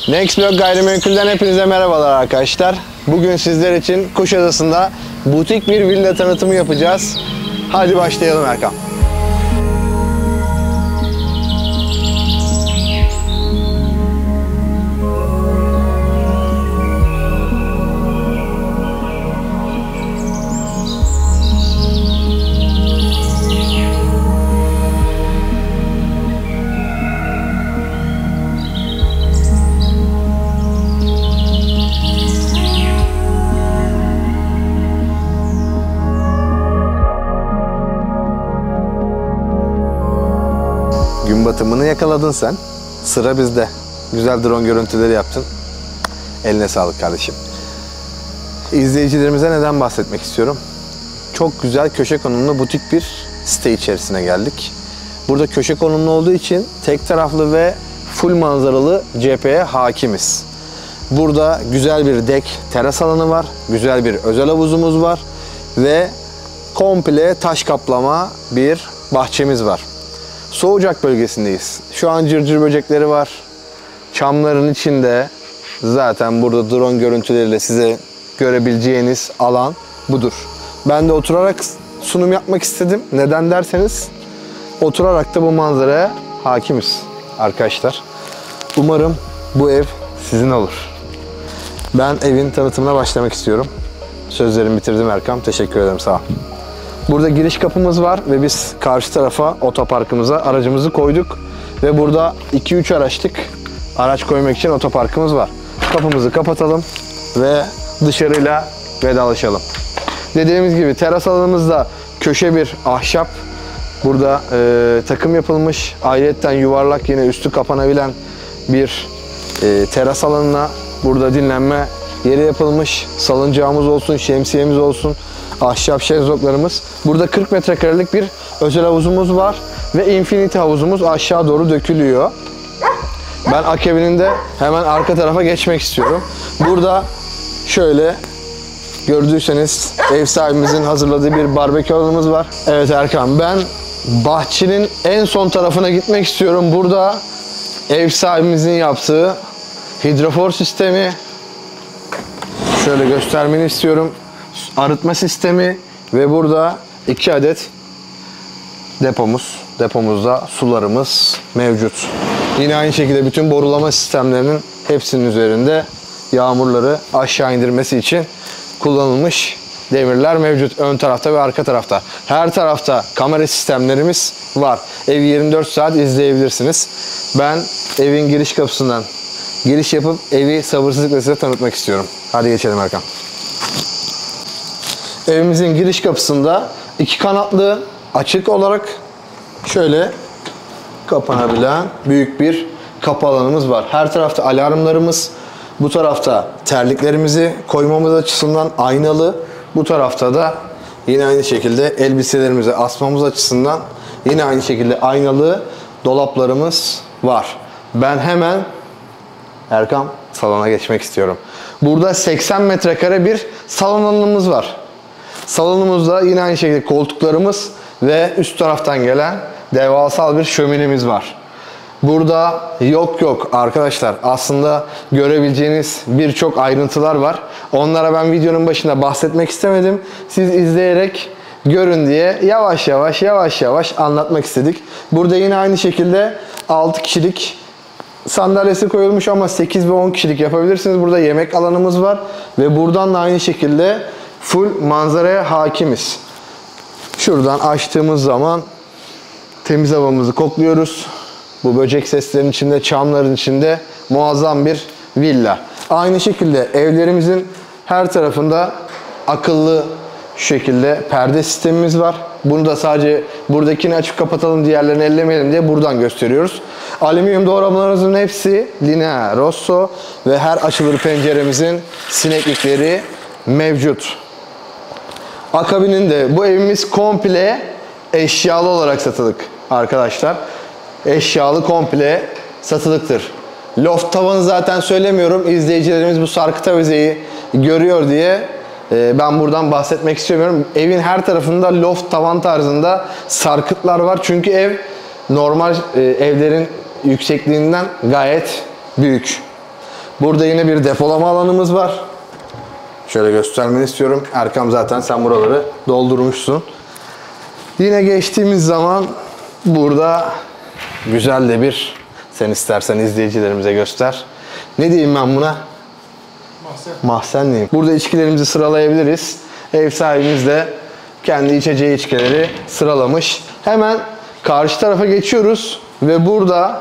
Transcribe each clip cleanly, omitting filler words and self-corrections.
Nextblok Gayrimenkul'den hepinize merhabalar arkadaşlar. Bugün sizler için Kuşadası'nda butik bir villa tanıtımı yapacağız. Hadi başlayalım Erkan. Gün batımını yakaladın sen. Sıra bizde. Güzel drone görüntüleri yaptın. Eline sağlık kardeşim. İzleyicilerimize neden bahsetmek istiyorum? Çok güzel köşe konumlu butik bir site içerisine geldik. Burada köşe konumlu olduğu için tek taraflı ve full manzaralı cepheye hakimiz. Burada güzel bir dek, teras alanı var. Güzel bir özel havuzumuz var. Ve komple taş kaplama bir bahçemiz var. Soğucak bölgesindeyiz. Şu an cırcır böcekleri var. Çamların içinde zaten burada drone görüntüleriyle size görebileceğiniz alan budur. Ben de oturarak sunum yapmak istedim. Neden derseniz oturarak da bu manzaraya hakimiz arkadaşlar. Umarım bu ev sizin olur. Ben evin tanıtımına başlamak istiyorum. Sözlerimi bitirdim Erkan. Teşekkür ederim. Sağ ol. Burada giriş kapımız var ve biz karşı tarafa otoparkımıza aracımızı koyduk. Ve burada 2-3 araçlık araç koymak için otoparkımız var. Kapımızı kapatalım ve dışarıyla vedalaşalım. Dediğimiz gibi teras alanımızda köşe bir ahşap. Burada takım yapılmış. Ayrıca yuvarlak yine üstü kapanabilen bir teras alanına burada dinlenme yeri yapılmış. Salıncağımız olsun, şemsiyemiz olsun. Ahşap şezlonglarımız. Burada 40 metrekarelik bir özel havuzumuz var ve infinity havuzumuz aşağı doğru dökülüyor. Ben akabinin de hemen arka tarafa geçmek istiyorum. Burada şöyle gördüyseniz ev sahibimizin hazırladığı bir barbekü alanımız var. Evet Erkan, ben bahçenin en son tarafına gitmek istiyorum. Burada ev sahibimizin yaptığı hidrofor sistemi şöyle göstermeni istiyorum. Arıtma sistemi ve burada 2 adet depomuz. Depomuzda sularımız mevcut. Yine aynı şekilde bütün borulama sistemlerinin hepsinin üzerinde yağmurları aşağı indirmesi için kullanılmış demirler mevcut. Ön tarafta ve arka tarafta. Her tarafta kamera sistemlerimiz var. Evi 24 saat izleyebilirsiniz. Ben evin giriş kapısından giriş yapıp evi sabırsızlıkla size tanıtmak istiyorum. Hadi geçelim Erkan. Evimizin giriş kapısında 2 kanatlı açık olarak şöyle kapanabilen büyük bir kapı alanımız var. Her tarafta alarmlarımız, bu tarafta terliklerimizi koymamız açısından aynalı, bu tarafta da yine aynı şekilde elbiselerimizi asmamız açısından yine aynı şekilde aynalı dolaplarımız var. Ben hemen Erkan salona geçmek istiyorum. Burada 80 metrekare bir salon alanımız var. Salonumuzda yine aynı şekilde koltuklarımız ve üst taraftan gelen devasal bir şöminemiz var. Burada yok arkadaşlar, aslında görebileceğiniz birçok ayrıntılar var. Onlara ben videonun başında bahsetmek istemedim. Siz izleyerek görün diye yavaş yavaş anlatmak istedik. Burada yine aynı şekilde 6 kişilik sandalyesi koyulmuş ama 8 ve 10 kişilik yapabilirsiniz. Burada yemek alanımız var ve buradan da aynı şekilde full manzaraya hakimiz. Şuradan açtığımız zaman temiz havamızı kokluyoruz. Bu böcek seslerinin içinde, çamların içinde muazzam bir villa. Aynı şekilde evlerimizin her tarafında akıllı şu şekilde perde sistemimiz var. Bunu da sadece buradakini açıp kapatalım, diğerlerini ellemeyelim diye buradan gösteriyoruz. Alüminyum doğramalarımızın hepsi Linea Rosso ve her açılır penceremizin sineklikleri mevcut. Akabininde bu evimiz komple eşyalı olarak satılık arkadaşlar. Eşyalı komple satılıktır. Loft tavanı zaten söylemiyorum. İzleyicilerimiz bu sarkıt avizeyi görüyor diye ben buradan bahsetmek istemiyorum. Evin her tarafında loft tavan tarzında sarkıtlar var. Çünkü ev normal evlerin yüksekliğinden gayet büyük. Burada yine bir depolama alanımız var. Şöyle göstermeni istiyorum. Erkam zaten sen buraları doldurmuşsun. Yine geçtiğimiz zaman burada güzel de bir, sen istersen izleyicilerimize göster. Ne diyeyim ben buna? Mahzen diyeyim. Burada içkilerimizi sıralayabiliriz. Ev sahibimiz de kendi içeceği içkileri sıralamış. Hemen karşı tarafa geçiyoruz ve burada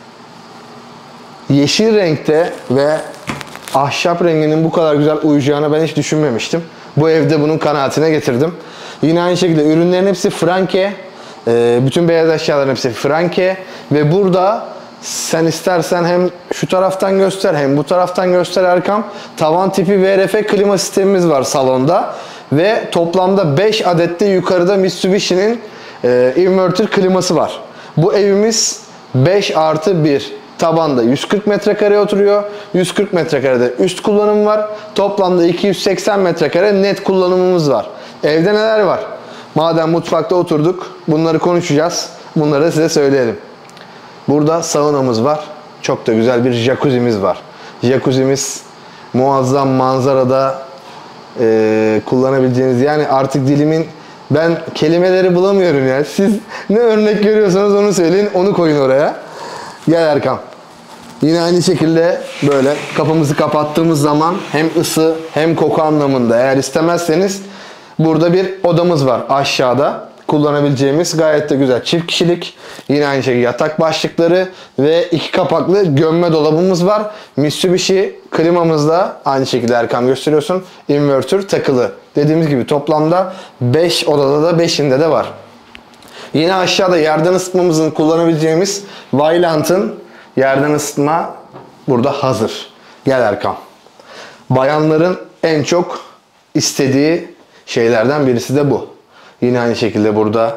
yeşil renkte ve ahşap renginin bu kadar güzel uyacağını ben hiç düşünmemiştim. Bu evde bunun kanaatine getirdim. Yine aynı şekilde ürünlerin hepsi Franke. Bütün beyaz eşyaların hepsi Franke. Ve burada sen istersen hem şu taraftan göster hem bu taraftan göster Erkam. Tavan tipi VRF klima sistemimiz var salonda. Ve toplamda 5 adette yukarıda Mitsubishi'nin inverter kliması var. Bu evimiz 5+1. Tabanda 140 metrekare oturuyor. 140 metrekarede üst kullanım var. Toplamda 280 metrekare net kullanımımız var. Evde neler var? Madem mutfakta oturduk, bunları konuşacağız. Bunları da size söyleyelim. Burada saunamız var. Çok da güzel bir jacuzzi'miz var. Jacuzzi'miz muazzam manzarada kullanabileceğiniz, yani artık dilimin ben kelimeleri bulamıyorum ya. Siz ne örnek görüyorsanız onu söyleyin, onu koyun oraya. Gel Erkam. Yine aynı şekilde böyle kapımızı kapattığımız zaman hem ısı hem koku anlamında, eğer istemezseniz burada bir odamız var aşağıda kullanabileceğimiz, gayet de güzel çift kişilik. Yine aynı şekilde yatak başlıkları ve 2 kapaklı gömme dolabımız var. Mitsubishi klimamızda aynı şekilde Erkam gösteriyorsun. Inverter takılı. Dediğimiz gibi toplamda 5 odada da 5'inde de var. Yine aşağıda yerden ısıtmamızın kullanabileceğimiz Vailant'ın yerden ısıtma burada hazır. Gel Erkam. Bayanların en çok istediği şeylerden birisi de bu. Yine aynı şekilde burada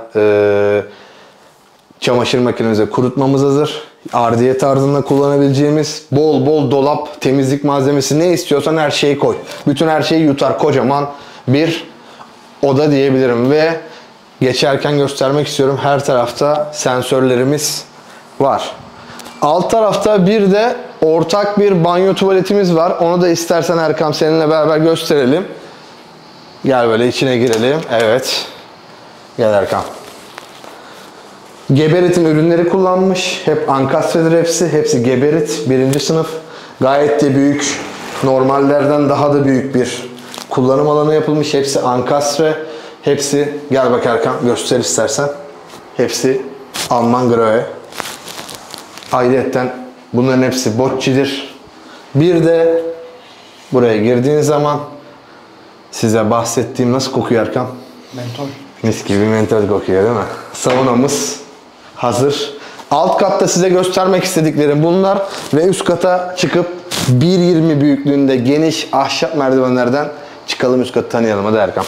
çamaşır makinemize kurutmamız hazır. Ardiye tarzında kullanabileceğimiz bol bol dolap, temizlik malzemesi, ne istiyorsan her şeyi koy. Bütün her şeyi yutar, kocaman bir oda diyebilirim ve geçerken göstermek istiyorum. Her tarafta sensörlerimiz var. Alt tarafta bir de ortak bir banyo tuvaletimiz var. Onu da istersen Erkam seninle beraber gösterelim. Gel böyle içine girelim. Evet. Gel Erkam. Geberit'in ürünleri kullanmış. Hep ankastredir hepsi. Hepsi Geberit. 1. sınıf. Gayet de büyük. Normallerden daha da büyük bir kullanım alanı yapılmış. Hepsi ankastre. Hepsi, gel bak Erkam göster istersen. Hepsi Alman Grohe. Ayrıyeten bunların hepsi Bocci'dir. Bir de buraya girdiğin zaman size bahsettiğim nasıl kokuyor Erkam? Mentol. Mis gibi mentol kokuyor değil mi? Saunamız hazır. Alt katta size göstermek istediklerim bunlar ve üst kata çıkıp 1.20 büyüklüğünde geniş ahşap merdivenlerden çıkalım, üst katı tanıyalım. Hadi Erkam.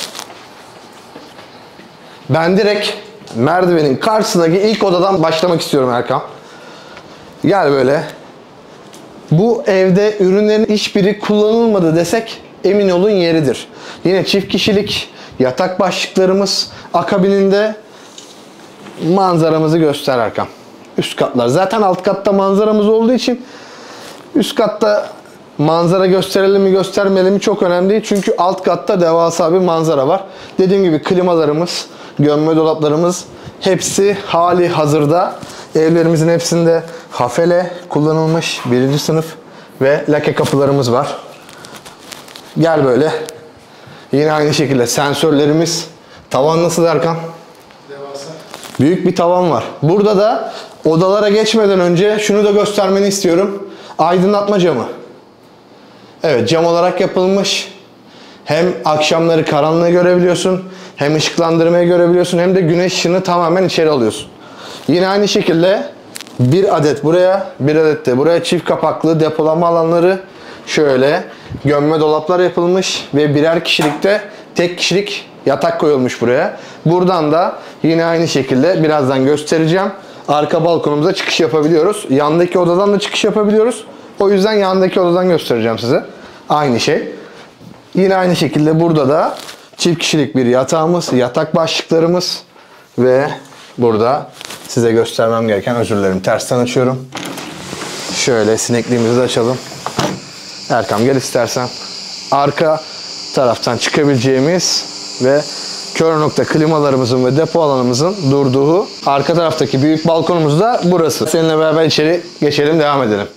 Ben direkt merdivenin karşısındaki ilk odadan başlamak istiyorum Erkam. Gel böyle. Bu evde ürünlerin hiçbiri kullanılmadı desek emin olun yeridir. Yine çift kişilik yatak başlıklarımız, akabininde manzaramızı göster Erkam. Üst katlar. Zaten alt katta manzaramız olduğu için üst katta manzara gösterelim mi göstermeyelim mi çok önemli değil. Çünkü alt katta devasa bir manzara var. Dediğim gibi klimalarımız, gömme dolaplarımız hepsi hali hazırda. Evlerimizin hepsinde hafele kullanılmış 1. sınıf ve lake kapılarımız var. Gel böyle. Yine aynı şekilde sensörlerimiz. Tavan nasıl Erkan? Devasa. Büyük bir tavan var. Burada da odalara geçmeden önce şunu da göstermeni istiyorum. Aydınlatma camı. Evet, cam olarak yapılmış. Hem akşamları karanlığı görebiliyorsun, hem ışıklandırmayı görebiliyorsun, hem de güneş ışığını tamamen içeri alıyorsun. Yine aynı şekilde bir adet buraya, bir adet de buraya çift kapaklı depolama alanları, şöyle gömme dolaplar yapılmış ve birer kişilikte tek kişilik yatak koyulmuş buraya. Buradan da yine aynı şekilde birazdan göstereceğim. Arka balkonumuza çıkış yapabiliyoruz. Yandaki odadan da çıkış yapabiliyoruz. O yüzden yandaki odadan göstereceğim size. Aynı şey. Yine aynı şekilde burada da çift kişilik bir yatağımız, yatak başlıklarımız ve burada size göstermem gereken, özür dilerim tersten açıyorum. Şöyle sinekliğimizi de açalım. Erkam gel istersen. Arka taraftan çıkabileceğimiz ve kör nokta klimalarımızın ve depo alanımızın durduğu arka taraftaki büyük balkonumuz da burası. Seninle beraber içeri geçelim, devam edelim.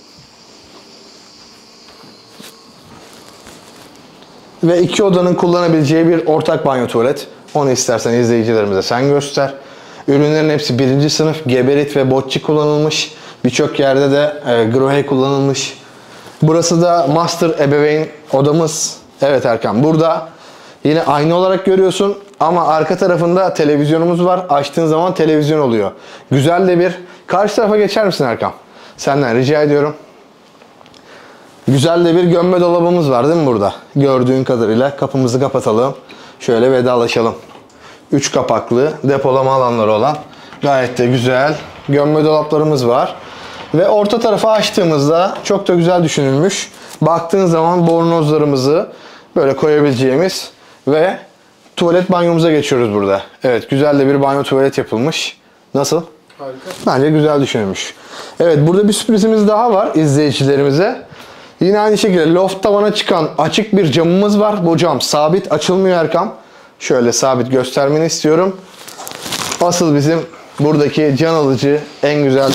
Ve iki odanın kullanabileceği bir ortak banyo tuvalet. Onu istersen izleyicilerimize sen göster. Ürünlerin hepsi birinci sınıf geberit ve botçik kullanılmış. Birçok yerde de grohe kullanılmış. Burası da master ebeveyn odamız. Evet Erkan, burada yine aynı olarak görüyorsun ama arka tarafında televizyonumuz var. Açtığın zaman televizyon oluyor. Güzel de bir... Karşı tarafa geçer misin Erkan? Senden rica ediyorum. Güzel de bir gömme dolabımız var değil mi burada? Gördüğün kadarıyla kapımızı kapatalım. Şöyle vedalaşalım. 3 kapaklı depolama alanları olan gayet de güzel gömme dolaplarımız var. Ve orta tarafı açtığımızda çok da güzel düşünülmüş. Baktığın zaman bornozlarımızı böyle koyabileceğimiz ve tuvalet banyomuza geçiyoruz burada. Evet, güzel de bir banyo tuvalet yapılmış. Nasıl? Harika. Bence güzel düşünülmüş. Evet, burada bir sürprizimiz daha var izleyicilerimize. Yine aynı şekilde loft tavana çıkan açık bir camımız var. Bu cam sabit açılmıyor Erkam. Şöyle sabit göstermeni istiyorum. Asıl bizim buradaki can alıcı en güzel...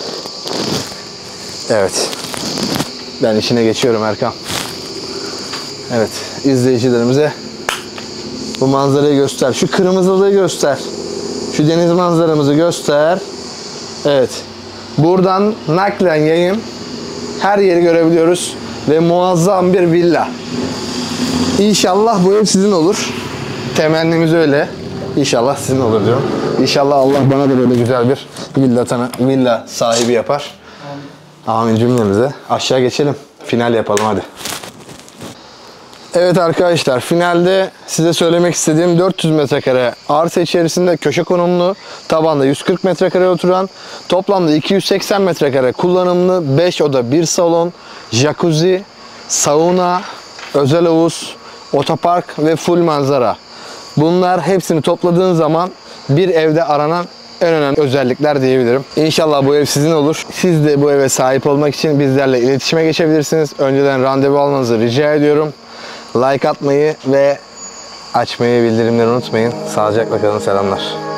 Evet. Ben işine geçiyorum Erkam. Evet, izleyicilerimize bu manzarayı göster. Şu kırmızılığı göster. Şu deniz manzaramızı göster. Evet. Buradan naklen yayın her yeri görebiliyoruz. Ve muazzam bir villa. İnşallah bu ev sizin olur. Temennimiz öyle. İnşallah sizin olur diyorum. İnşallah Allah bana da böyle güzel bir villa sahibi yapar. Amin cümlemize. Aşağı geçelim. Final yapalım hadi. Evet arkadaşlar, finalde size söylemek istediğim 400 metrekare arsa içerisinde köşe konumlu, tabanda 140 metrekare oturan, toplamda 280 metrekare kullanımlı 5 oda 1 salon, jacuzzi, sauna, özel havuz, otopark ve full manzara. Bunlar hepsini topladığın zaman bir evde aranan en önemli özellikler diyebilirim. İnşallah bu ev sizin olur. Siz de bu eve sahip olmak için bizlerle iletişime geçebilirsiniz. Önceden randevu almanızı rica ediyorum. Like atmayı ve açmayı, bildirimleri unutmayın. Sağlıcakla kalın, selamlar.